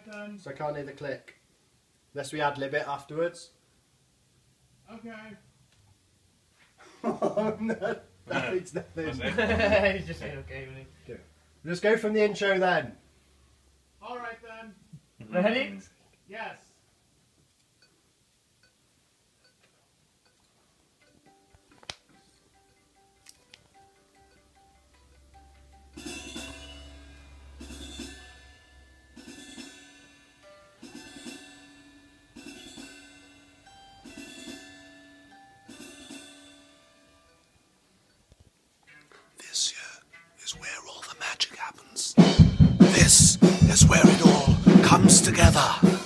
then. So I can't hear the click. Unless we ad-lib it afterwards. Okay. Oh no, that means nothing. He's just saying okay, isn't he? Let's go from the intro then. Alright then. Ready? Yes. This here is where all the magic happens. This is where it all comes together.